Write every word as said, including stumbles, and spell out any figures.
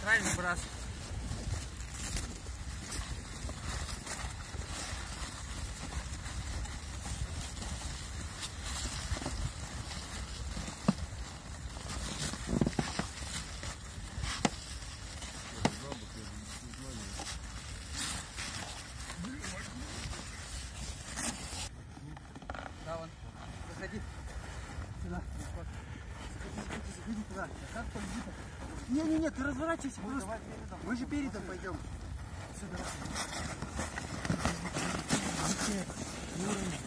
Правильно, брат. Да, вон. Заходи. Сюда. Заходи, заходи туда. Как победит? Не-не-не, ты разворачивайся просто. Давай передом. Мы же передом пойдем. Сюда.